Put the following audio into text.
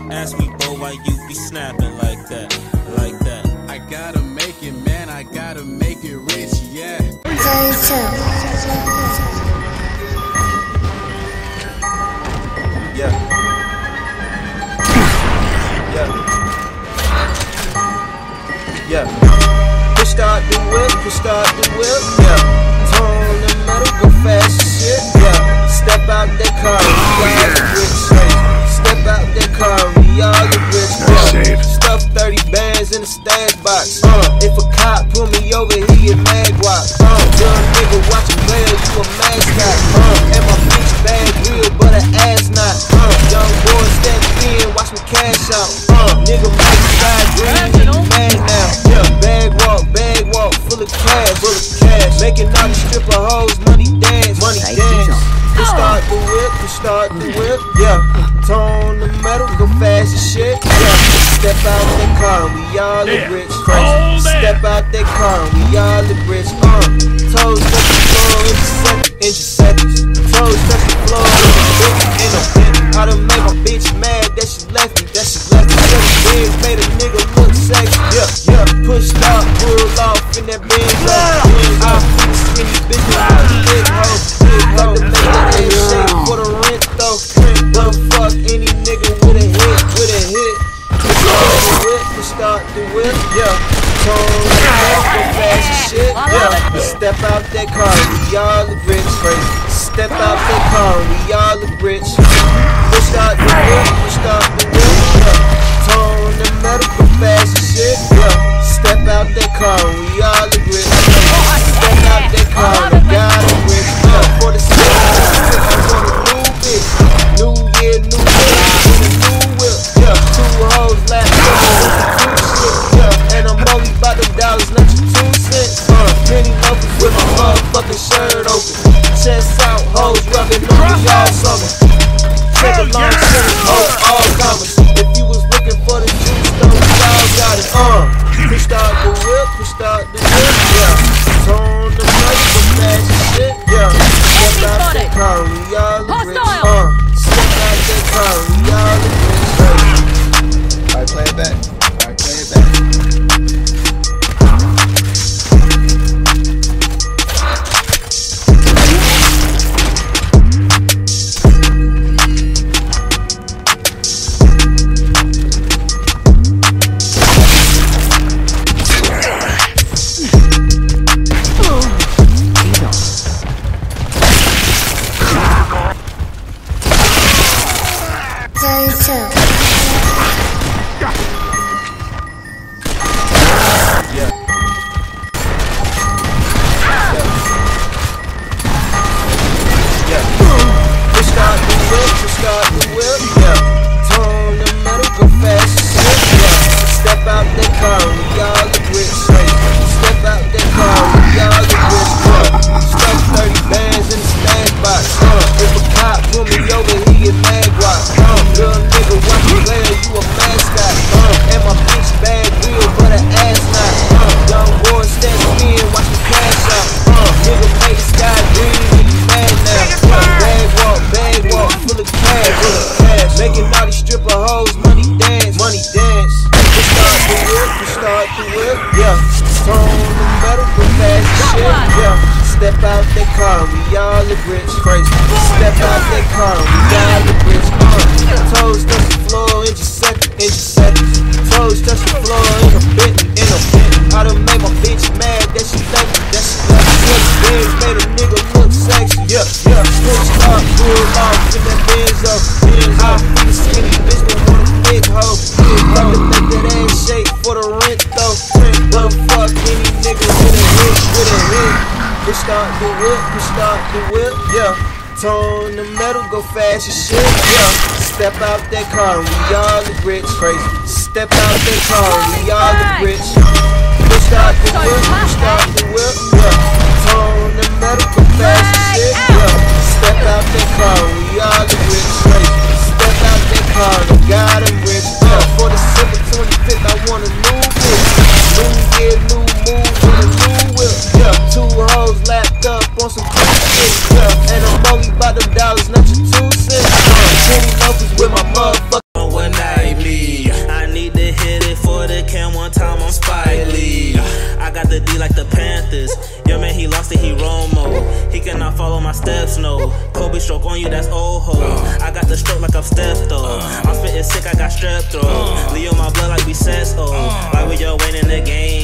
Ask me, bro, why you be snapping like that, like that? I gotta make it, man, I gotta make it rich, yeah. Yeah. Yeah. Yeah. Push start the whip, yeah. Tone the metal, go fast as shit, yeah. Step out that car, we all the rich, step out that car, we all the rich, yeah. Stuff 30 bands in the stash box, if a cop pull me over, he get mag watch, young nigga watching player, you a mascot, and my bitch bag real, but her ass not, young boy step in, watch me cash out, nigga make sky green, nigga mad now, yeah. Bag walk, full of cash, making all these stripper hoes, money dance, Push start the whip, yeah. Tone the metal, go fast as shit, yeah. Step out that car, we all the rich, step out that car, we all the rich, toes touch the floor in your seconds, toes touch the floor in a bit. I done made my bitch mad that she left me, Seven bands made a nigga look sexy, yeah. Push start, pull off in that Benz, I feel skinny bitch with a big hoe, like to make that ass shake for the rent though. But fuck any nigga with a hit. Push start the whip, yeah. Tone the metal, go fast as shit, yeah. Step out that car, we all the rich, step out that car, we all the rich. Push start the whip, yeah. Tone the metal, go fast as shit, yeah. Step out that car, we all the rich. Step out that car, we got a rich, yeah. For the city, I want a new bitch. New year, new with a new whip, yeah. 2 hoes last yeah. And I'm only about them dollars, not your 2 cents. Penny loafers with my motherfucking shirt open. Chest out, hoes rubbing on me all summer. Take a long sentence, all commas. If you was looking for the juice, though, y'all got it. Push start the whip, yeah. Tone the mic, go fast as shit, yeah. Step out that car, we all the rich. Step out that car, we all the rich. Alright, play it back. Step out that car, we all the rich, crazy. Step out that car, we all the rich. Toes touch the floor in your seconds. Toes touch the floor in a bit. I done made my bitch mad that she left me, Benz made a nigga look sexy, yeah. Push start, pull off in that Benz up. I feel skinny bitch but want a big hoe. Like to make that ass shake for the rent though. But fuck any nigga with a hit. Push start the whip, yeah. Tone the metal, go fast as shit, yeah. Step out that car, we all the rich, crazy. Step out that car, we all the rich. Push start the whip, yeah. Tone the metal, go fast as shit, yeah. Step out that car, we all the rich, crazy. Step out that car, we got them rich, yeah. For December 25th, I want a new bitch. New year, new move with a new whip, yeah. 2 hoes lapped up on some cool shit, yeah. And I'm only about them dollars, not your 2 cents. Penny loafers with my motherfucker. One night, follow my steps, no. Kobe stroke on you, that's old ho. I got the stroke like I'm Steph, though. I'm spitting sick, I got strep throat. Leo my blood like we says, oh. Like we all winning the game.